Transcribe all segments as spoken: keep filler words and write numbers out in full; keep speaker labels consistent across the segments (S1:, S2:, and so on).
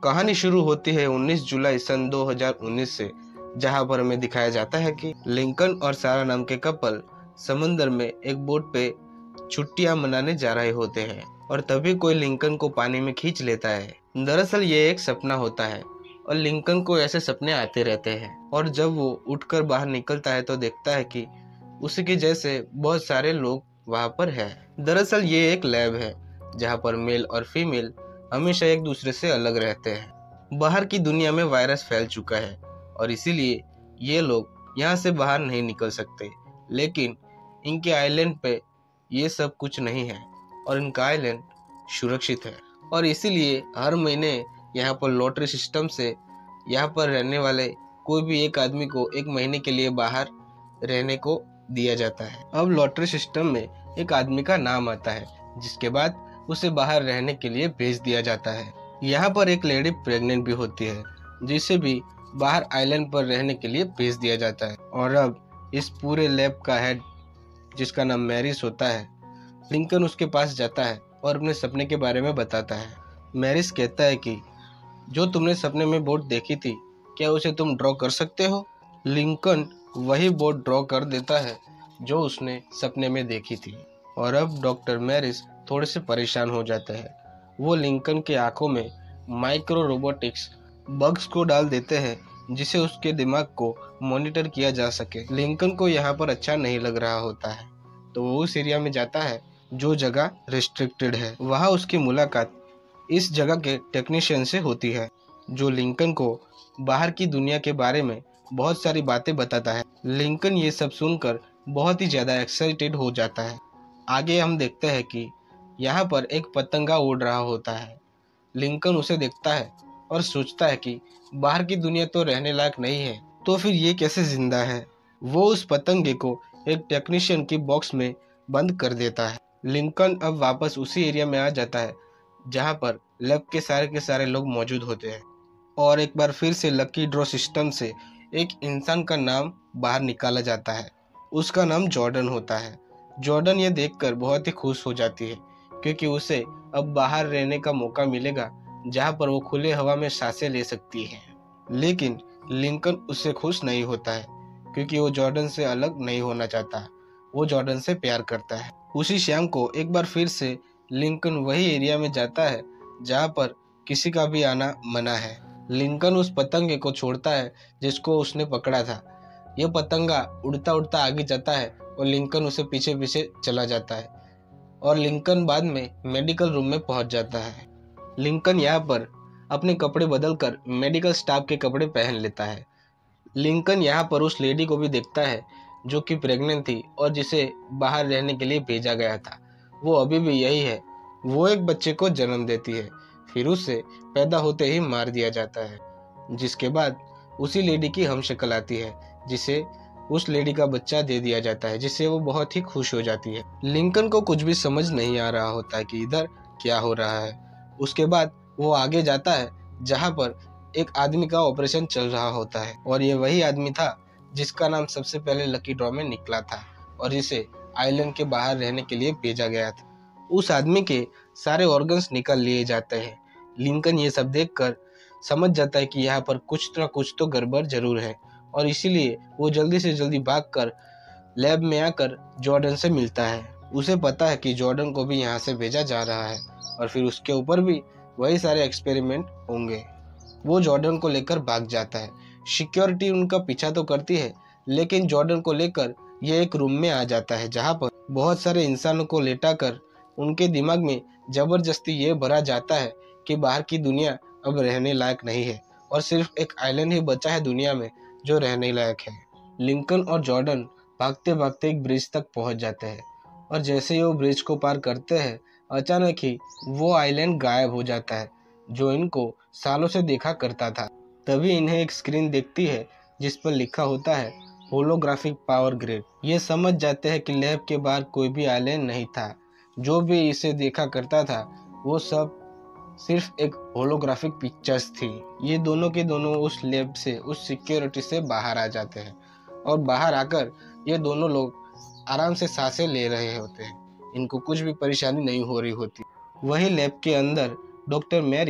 S1: कहानी शुरू होती है उन्नीस जुलाई सन दो हज़ार उन्नीस से, जहां पर हमें दिखाया जाता है कि लिंकन और सारा नाम के कपल समुद्र में एक बोट पे छुट्टियां मनाने जा रहे होते हैं और तभी कोई लिंकन को पानी में खींच लेता है। दरअसल ये एक सपना होता है और लिंकन को ऐसे सपने आते रहते हैं और जब वो उठकर बाहर निकलता है तो देखता है कि उसी के जैसे बहुत सारे लोग वहां पर है। दरअसल ये एक लैब है जहां पर मेल और फीमेल हमेशा एक दूसरे से अलग रहते हैं। बाहर की दुनिया में वायरस फैल चुका है और इसीलिए ये लोग यहाँ से बाहर नहीं निकल सकते, लेकिन इनके आइलैंड पे ये सब कुछ नहीं है और इनका आइलैंड सुरक्षित है और इसीलिए हर महीने यहाँ पर लॉटरी सिस्टम से यहाँ पर रहने वाले कोई भी एक आदमी को एक महीने के लिए बाहर रहने को दिया जाता है। अब लॉटरी सिस्टम में एक आदमी का नाम आता है जिसके बाद उसे बाहर रहने के लिए भेज दिया जाता है। यहाँ पर एक लेडी प्रेग्नेंट भी होती है जिसे भी बाहर आइलैंड पर रहने के लिए भेज दिया जाता है। और अब इस पूरे लैब का हेड जिसका नाम मैरिस होता है, लिंकन उसके पास जाता है और अपने सपने के बारे में बताता है। मैरिस कहता है कि जो तुमने सपने में बोट देखी थी, क्या उसे तुम ड्रॉ कर सकते हो? लिंकन वही बोट ड्रॉ कर देता है जो उसने सपने में देखी थी। और अब डॉक्टर मैरिस थोड़े से परेशान हो जाते हैं। वो लिंकन के आंखों में माइक्रो रोबोटिक्स बग्स को डाल देते हैं जिसे उसके दिमाग को मॉनिटर किया जा सके। लिंकन को यहाँ पर अच्छा नहीं लग रहा होता है तो वो उस एरिया में जाता है जो जगह रिस्ट्रिक्टेड है। वहाँ उसकी मुलाकात इस जगह के टेक्नीशियन से होती है जो लिंकन को बाहर की दुनिया के बारे में बहुत सारी बातें बताता है। लिंकन ये सब सुनकर बहुत ही ज़्यादा एक्साइटेड हो जाता है। आगे हम देखते हैं कि यहाँ पर एक पतंगा उड़ रहा होता है। लिंकन उसे देखता है और सोचता है कि बाहर की दुनिया तो रहने लायक नहीं है, तो फिर ये कैसे जिंदा है। वो उस पतंगे को एक टेक्नीशियन की बॉक्स में बंद कर देता है। लिंकन अब वापस उसी एरिया में आ जाता है जहाँ पर लैब के सारे के सारे लोग मौजूद होते हैं और एक बार फिर से लकी ड्रॉ सिस्टम से एक इंसान का नाम बाहर निकाला जाता है। उसका नाम जॉर्डन होता है। जॉर्डन ये देखकर बहुत ही खुश हो जाती है क्योंकि उसे अब बाहर रहने का मौका मिलेगा जहाँ पर वो खुले हवा में सांसें ले सकती है। लेकिन लिंकन उससे खुश नहीं होता है क्योंकि वो जॉर्डन से अलग नहीं होना चाहता। वो जॉर्डन से प्यार करता है। उसी शाम को एक बार फिर से लिंकन वही एरिया में जाता है जहाँ पर किसी का भी आना मना है। लिंकन उस पतंगे को छोड़ता है जिसको उसने पकड़ा था। यह पतंगा उड़ता उड़ता आगे जाता है और लिंकन उसे पीछे पीछे चला जाता है और लिंकन बाद में मेडिकल रूम में पहुंच जाता है। लिंकन यहाँ पर अपने कपड़े बदलकर मेडिकल स्टाफ के कपड़े पहन लेता है। लिंकन यहाँ पर उस लेडी को भी देखता है जो कि प्रेग्नेंट थी और जिसे बाहर रहने के लिए भेजा गया था। वो अभी भी यही है। वो एक बच्चे को जन्म देती है, फिर उसे पैदा होते ही मार दिया जाता है, जिसके बाद उसी लेडी की हमशक्ल आती है जिसे उस लेडी का बच्चा दे दिया जाता है, जिससे वो बहुत ही खुश हो जाती है। लिंकन को कुछ भी समझ नहीं आ रहा होता है कि इधर क्या हो रहा है। उसके बाद वो आगे जाता है जहाँ पर एक आदमी का ऑपरेशन चल रहा होता है और ये वही आदमी था जिसका नाम सबसे पहले लकी ड्रॉ में निकला था और जिसे आइलैंड के बाहर रहने के लिए भेजा गया था। उस आदमी के सारे ऑर्गन्स निकाल लिए जाते हैं। लिंकन ये सब देखकर समझ जाता है कि यहाँ पर कुछ ना कुछ तो गड़बड़ जरूर है और इसीलिए वो जल्दी से जल्दी भागकर लैब में आकर जॉर्डन से मिलता है। उसे पता है कि जॉर्डन को भी यहाँ से भेजा जा रहा है और फिर उसके ऊपर भी वही सारे एक्सपेरिमेंट होंगे। वो जॉर्डन को लेकर भाग जाता है। सिक्योरिटी उनका पीछा तो करती है लेकिन जॉर्डन को लेकर ये एक रूम में आ जाता है जहाँ पर बहुत सारे इंसानों को लेटाकर उनके दिमाग में जबरदस्ती ये भरा जाता है कि बाहर की दुनिया अब रहने लायक नहीं है और सिर्फ एक आइलैंड ही बचा है दुनिया में जो रहने लायक है। लिंकन और जॉर्डन भागते भागते एक ब्रिज तक पहुंच जाते हैं और जैसे ही वो ब्रिज को पार करते हैं अचानक ही वो आइलैंड गायब हो जाता है जो इनको सालों से देखा करता था। तभी इन्हें एक स्क्रीन दिखती है जिस पर लिखा होता है होलोग्राफिक पावर ग्रिड। ये समझ जाते हैं कि लैब के बाहर कोई भी आइलैंड नहीं था। जो भी इसे देखा करता था वो सब सिर्फ एक होलोग्राफिक पिक्चर्स थी। ये दोनों के दोनों उस लैब से, उस सिक्योरिटी से बाहर आ जाते हैं और बाहर आकर ये दोनों लोग आराम से सांसें ले रहे होते हैं। इनको कुछ भी परेशानी नहीं हो रही होती। वही लैब के अंदर डॉक्टर मैरिक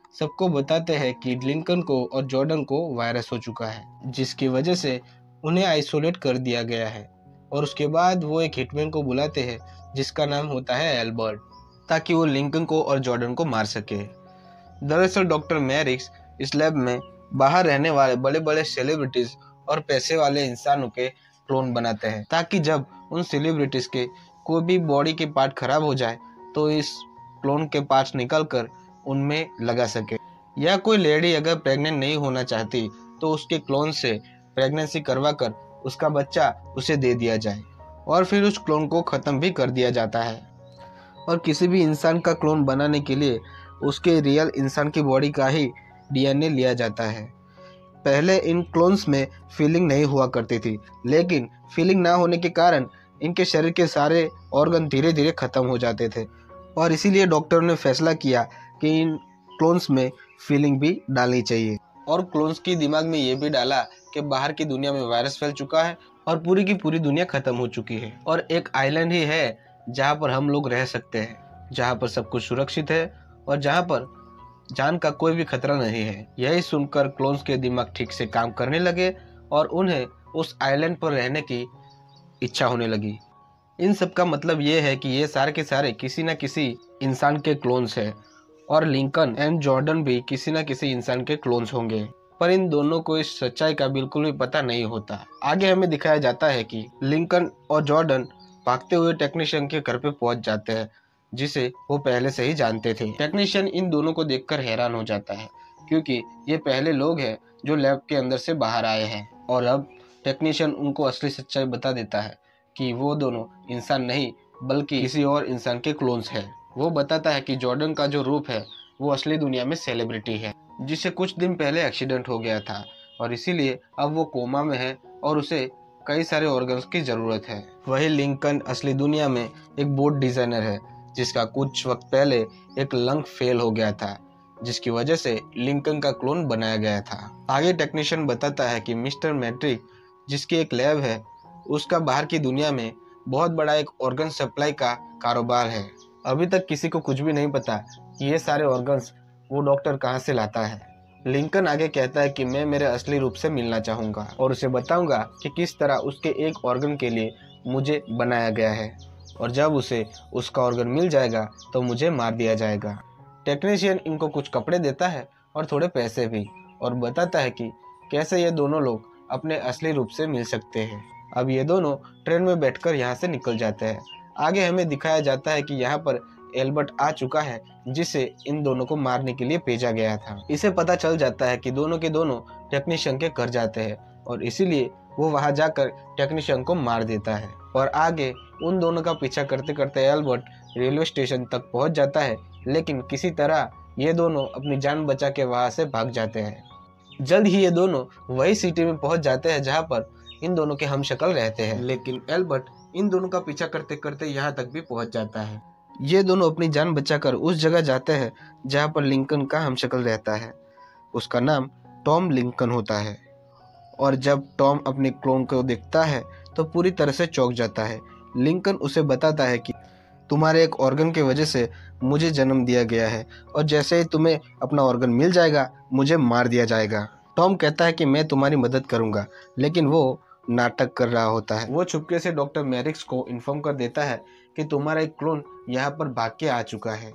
S1: सबको बताते हैं कि लिंकन को और जॉर्डन को वायरस हो चुका है, जिसकी वजह से उन्हें आइसोलेट कर दिया गया है। और उसके बाद वो एक हिटमैन को बुलाते हैं जिसका नाम होता है एल्बर्ट, ताकि वो लिंकन को और जॉर्डन को मार सके। दरअसल डॉक्टर मैरिक्स इस लैब में बाहर रहने वाले बड़े बड़े सेलिब्रिटीज और पैसे वाले इंसानों के क्लोन बनाते हैं, ताकि जब उन सेलिब्रिटीज के कोई भी बॉडी के पार्ट खराब हो जाए तो इस क्लोन के पार्ट्स निकालकर उनमें लगा सके। या कोई लेडी अगर प्रेग्नेंट नहीं होना चाहती तो उसके क्लोन से प्रेगनेंसी करवा कर उसका बच्चा उसे दे दिया जाए और फिर उस क्लोन को ख़त्म भी कर दिया जाता है। और किसी भी इंसान का क्लोन बनाने के लिए उसके रियल इंसान की बॉडी का ही डीएनए लिया जाता है। पहले इन क्लोन्स में फीलिंग नहीं हुआ करती थी, लेकिन फीलिंग ना होने के कारण इनके शरीर के सारे ऑर्गन धीरे धीरे ख़त्म हो जाते थे। और इसीलिए डॉक्टर ने फैसला किया कि इन क्लोन्स में फीलिंग भी डालनी चाहिए। और क्लोन्स की दिमाग में ये भी डाला कि बाहर की दुनिया में वायरस फैल चुका है और पूरी की पूरी दुनिया ख़त्म हो चुकी है और एक आइलैंड ही है जहाँ पर हम लोग रह सकते हैं, जहाँ पर सब कुछ सुरक्षित है और जहाँ पर जान का कोई भी खतरा नहीं है। यही सुनकर क्लोन्स के दिमाग ठीक से काम करने लगे और उन्हें उस आइलैंड पर रहने की इच्छा होने लगी। इन सब का मतलब ये है कि ये सारे के सारे किसी न किसी इंसान के क्लोन्स हैं और लिंकन एंड जॉर्डन भी किसी न किसी इंसान के क्लोन्स होंगे, पर इन दोनों को इस सच्चाई का बिल्कुल भी पता नहीं होता। आगे हमें दिखाया जाता है कि लिंकन और जॉर्डन भागते हुए टेक्नीशियन के घर पे पहुंच जाते हैं, जिसे वो पहले से ही जानते थे। टेक्नीशियन इन दोनों को देखकर हैरान हो जाता है, क्योंकि ये पहले लोग हैं जो लैब के अंदर से बाहर आए हैं। और अब टेक्नीशियन उनको असली सच्चाई बता देता है कि वो दोनों इंसान नहीं बल्कि किसी और इंसान के क्लोन्स हैं। वो बताता है कि जॉर्डन का जो रूप है वो असली दुनिया में सेलिब्रिटी है, जिसे कुछ दिन पहले एक्सीडेंट हो गया था और इसीलिए अब वो कोमा में है और उसे कई सारे ऑर्गन्स की ज़रूरत है। वही लिंकन असली दुनिया में एक बोट डिज़ाइनर है, जिसका कुछ वक्त पहले एक लंग फेल हो गया था, जिसकी वजह से लिंकन का क्लोन बनाया गया था। आगे टेक्नीशियन बताता है कि मिस्टर मैट्रिक, जिसकी एक लैब है, उसका बाहर की दुनिया में बहुत बड़ा एक ऑर्गन सप्लाई का कारोबार है। अभी तक किसी को कुछ भी नहीं पता कि ये सारे ऑर्गन्स वो डॉक्टर कहाँ से लाता है। लिंकन आगे कहता है कि मैं मेरे असली रूप से मिलना चाहूँगा और उसे बताऊँगा कि किस तरह उसके एक ऑर्गन के लिए मुझे बनाया गया है, और जब उसे उसका ऑर्गन मिल जाएगा तो मुझे मार दिया जाएगा। टेक्नीशियन इनको कुछ कपड़े देता है और थोड़े पैसे भी, और बताता है कि कैसे ये दोनों लोग अपने असली रूप से मिल सकते हैं। अब ये दोनों ट्रेन में बैठकर यहाँ से निकल जाते हैं। आगे हमें दिखाया जाता है कि यहाँ पर एल्बर्ट आ चुका है, जिसे इन दोनों को मारने के लिए भेजा गया था। इसे पता चल जाता है कि दोनों के दोनों टेक्नीशियन के घर जाते हैं और इसीलिए वो वहां जाकर टेक्नीशियन को मार देता है। और आगे उन दोनों का पीछा करते करते एल्बर्ट रेलवे स्टेशन तक पहुंच जाता है, लेकिन किसी तरह ये दोनों अपनी जान बचा के वहां से भाग जाते हैं। जल्द ही ये दोनों वही सिटी में पहुंच जाते हैं जहाँ पर इन दोनों के हमशक्ल रहते हैं, लेकिन एल्बर्ट इन दोनों का पीछा करते करते यहाँ तक भी पहुंच जाता है। ये दोनों अपनी जान बचाकर उस जगह जाते हैं जहाँ पर लिंकन का हमशक्ल रहता है। उसका नाम टॉम लिंकन होता है। और जब टॉम अपने क्लोन को देखता है तो पूरी तरह से चौंक जाता है। लिंकन उसे बताता है कि तुम्हारे एक ऑर्गन की वजह से मुझे जन्म दिया गया है और जैसे ही तुम्हें अपना ऑर्गन मिल जाएगा मुझे मार दिया जाएगा। टॉम कहता है कि मैं तुम्हारी मदद करूंगा, लेकिन वो नाटक कर रहा होता है। वो चुपके से डॉक्टर मैरिक्स को इन्फॉर्म कर देता है कि तुम्हारा एक क्लोन यहाँ पर भाग के आ चुका है।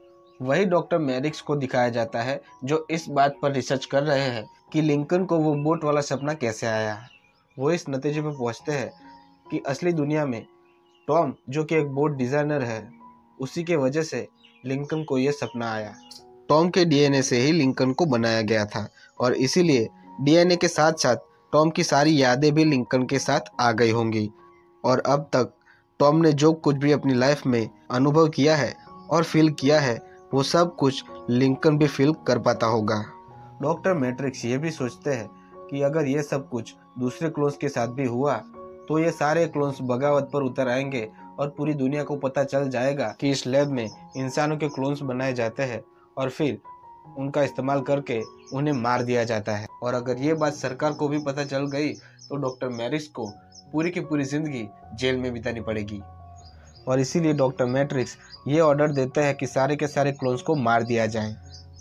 S1: वही डॉक्टर मैरिक्स को दिखाया जाता है जो इस बात पर रिसर्च कर रहे हैं कि लिंकन को वो बोट वाला सपना कैसे आया। वो इस नतीजे पर पहुँचते हैं कि असली दुनिया में टॉम, जो कि एक बोट डिज़ाइनर है, उसी के वजह से लिंकन को ये सपना आया। टॉम के डीएनए से ही लिंकन को बनाया गया था और इसीलिए डीएनए के साथ साथ टॉम की सारी यादें भी लिंकन के साथ आ गई होंगी। और अब तक टॉम ने जो कुछ भी अपनी लाइफ में अनुभव किया है और फील किया है, वो सब कुछ लिंकन भी फील कर पाता होगा। डॉक्टर मैट्रिक्स ये भी सोचते हैं कि अगर ये सब कुछ दूसरे क्लोन्स के साथ भी हुआ तो ये सारे क्लोन्स बगावत पर उतर आएंगे और पूरी दुनिया को पता चल जाएगा कि इस लैब में इंसानों के क्लोन्स बनाए जाते हैं और फिर उनका इस्तेमाल करके उन्हें मार दिया जाता है। और अगर ये बात सरकार को भी पता चल गई तो डॉक्टर मैरिक्स को पूरी की पूरी जिंदगी जेल में बितानी पड़ेगी। और इसीलिए डॉक्टर मैट्रिक्स ये ऑर्डर देते हैं कि सारे के सारे क्लोन्स को मार दिया जाए।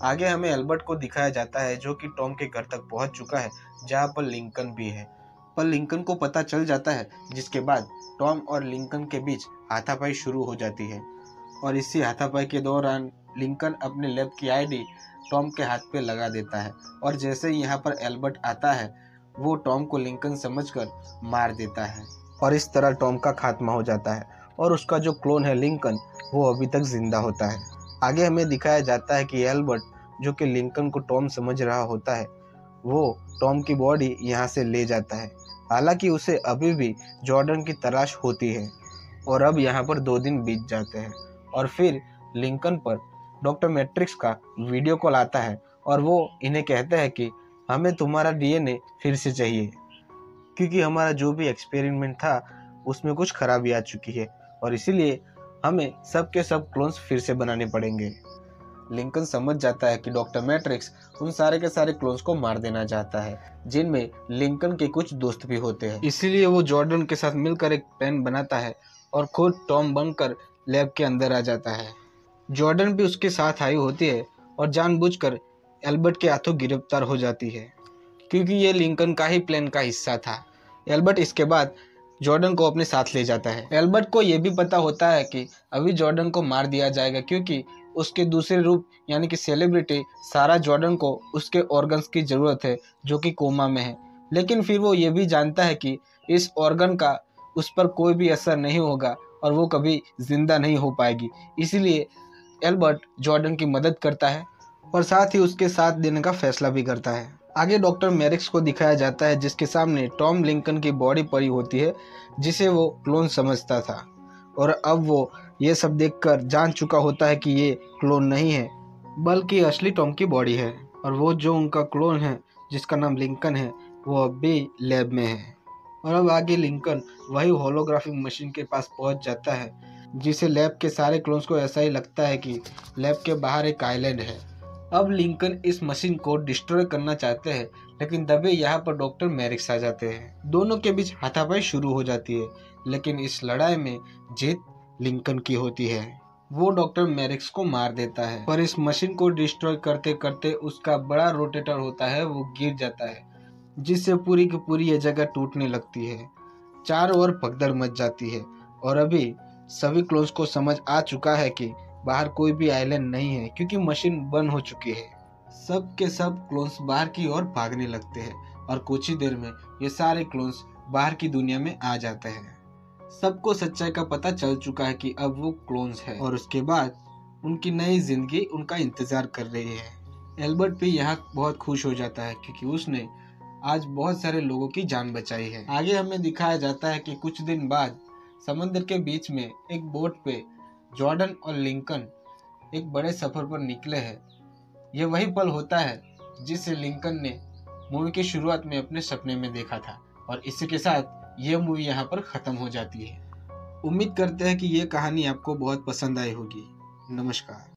S1: आगे हमें एल्बर्ट को दिखाया जाता है जो कि टॉम के घर तक पहुंच चुका है जहां पर लिंकन भी है। पर लिंकन को पता चल जाता है, जिसके बाद टॉम और लिंकन के बीच हाथापाई शुरू हो जाती है। और इसी हाथापाई के दौरान लिंकन अपने लैब की आईडी टॉम के हाथ पे लगा देता है और जैसे ही यहाँ पर एल्बर्ट आता है वो टॉम को लिंकन समझकर मार देता है और इस तरह टॉम का खात्मा हो जाता है और उसका जो क्लोन है लिंकन वो अभी तक जिंदा होता है। आगे हमें दिखाया जाता है कि एल्बर्ट जो कि लिंकन को टॉम समझ रहा होता है वो टॉम की बॉडी यहाँ से ले जाता है। हालांकि उसे अभी भी जॉर्डन की तलाश होती है। और अब यहाँ पर दो दिन बीत जाते हैं और फिर लिंकन पर डॉक्टर मैट्रिक्स का वीडियो कॉल आता है और वो इन्हें कहता है कि हमें तुम्हारा डीएनए फिर से चाहिए क्योंकि हमारा जो भी एक्सपेरिमेंट था उसमें कुछ खराबी आ चुकी है और इसीलिए हमें सब के सब क्लोन्स फिर से बनाने पड़ेंगे। लिंकन समझ जाता है कि डॉक्टर मैट्रिक्स उन सारे के सारे क्लोन्स को मार देना चाहता है जिनमें लिंकन के कुछ दोस्त भी होते हैं। इसीलिए वो जॉर्डन के साथ मिलकर एक प्लान बनाता है और खुद टॉम बनकर लैब के अंदर आ जाता है। जॉर्डन भी उसके साथ आई होती है और जानबूझकर एल्बर्ट के हाथों गिरफ्तार हो जाती है क्योंकि ये लिंकन का ही प्लान का हिस्सा था। एल्बर्ट इसके बाद जॉर्डन को अपने साथ ले जाता है। एल्बर्ट को ये भी पता होता है कि अभी जॉर्डन को मार दिया जाएगा क्योंकि उसके दूसरे रूप यानी कि सेलिब्रिटी सारा जॉर्डन को उसके ऑर्गन्स की ज़रूरत है जो कि कोमा में है। लेकिन फिर वो ये भी जानता है कि इस ऑर्गन का उस पर कोई भी असर नहीं होगा और वो कभी जिंदा नहीं हो पाएगी। इसीलिए एल्बर्ट जॉर्डन की मदद करता है और साथ ही उसके साथ देने का फैसला भी करता है। आगे डॉक्टर मैरिक्स को दिखाया जाता है जिसके सामने टॉम लिंकन की बॉडी पड़ी होती है जिसे वो क्लोन समझता था और अब वो ये सब देखकर जान चुका होता है कि ये क्लोन नहीं है बल्कि असली टॉम की बॉडी है और वो जो उनका क्लोन है जिसका नाम लिंकन है वो अब भी लैब में है। और अब आगे लिंकन वही होलोग्राफिक मशीन के पास पहुंच जाता है जिसे लैब के सारे क्लोन्स को ऐसा ही लगता है कि लैब के बाहर एक आइलैंड है। अब लिंकन इस मशीन को डिस्ट्रॉय करना चाहते हैं लेकिन तभी यहाँ पर डॉक्टर मैरिक्स आ जाते हैं। दोनों के बीच हाथापाई शुरू हो जाती है लेकिन इस लड़ाई में जीत लिंकन की होती है। वो डॉक्टर मैरिक्स को मार देता है पर इस मशीन को डिस्ट्रॉय करते करते उसका बड़ा रोटेटर होता है वो गिर जाता है जिससे पूरी की पूरी ये जगह टूटने लगती है। चारों ओर भगदड़ मच जाती है और अभी सभी क्लोन्स को समझ आ चुका है कि बाहर कोई भी आइलैंड नहीं है क्योंकि मशीन बंद हो चुकी है। सब के सब क्लोन्स बाहर की ओर भागने लगते हैं और कुछ ही देर में ये सारे क्लोन्स बाहर की दुनिया में आ जाते हैं। सबको सच्चाई का पता चल चुका है कि अब वो क्लोन्स है और उसके बाद उनकी नई जिंदगी उनका इंतजार कर रही है। एल्बर्ट भी यहाँ बहुत खुश हो जाता है क्योंकि उसने आज बहुत सारे लोगों की जान बचाई है। आगे हमें दिखाया जाता है कि कुछ दिन बाद समंदर के बीच में एक बोट पे जॉर्डन और लिंकन एक बड़े सफर पर निकले हैं। यह वही पल होता है जिसे लिंकन ने मूवी की शुरुआत में अपने सपने में देखा था और इसी के साथ यह मूवी यहाँ पर खत्म हो जाती है। उम्मीद करते हैं कि यह कहानी आपको बहुत पसंद आई होगी। नमस्कार।